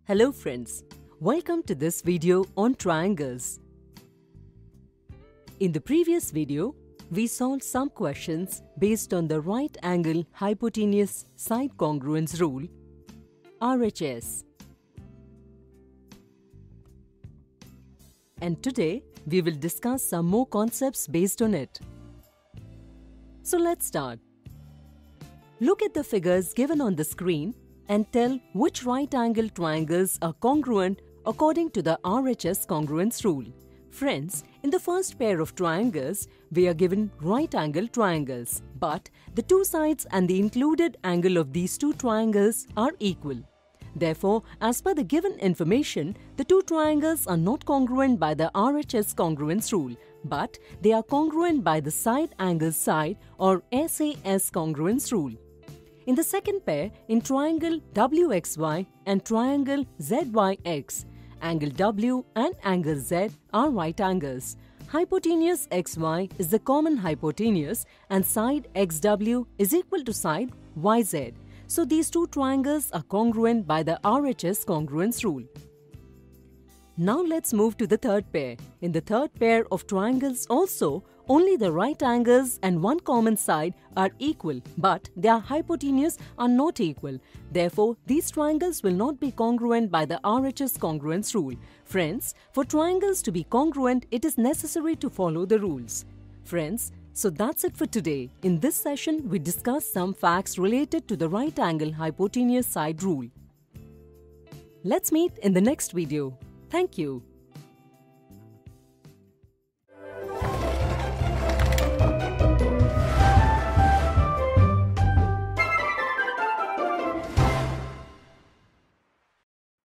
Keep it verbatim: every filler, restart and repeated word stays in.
Hello friends, welcome to this video on triangles. In the previous video, we solved some questions based on the right angle hypotenuse side congruence rule, R H S. And today, we will discuss some more concepts based on it. So let's start. Look at the figures given on the screen and tell which right angle triangles are congruent according to the R H S congruence rule. Friends, in the first pair of triangles, we are given right angle triangles, but the two sides and the included angle of these two triangles are equal. Therefore, as per the given information, the two triangles are not congruent by the R H S congruence rule, but they are congruent by the side angle side or S A S congruence rule. In the second pair, in triangle W X Y and triangle Z Y X, angle W and angle Z are right angles. Hypotenuse X Y is the common hypotenuse and side X W is equal to side Y Z. So these two triangles are congruent by the R H S congruence rule. Now let's move to the third pair. In the third pair of triangles also, only the right angles and one common side are equal, but their hypotenuse are not equal. Therefore, these triangles will not be congruent by the R H S congruence rule. Friends, for triangles to be congruent, it is necessary to follow the rules. Friends, so that's it for today. In this session, we discussed some facts related to the right angle hypotenuse side rule. Let's meet in the next video. Thank you.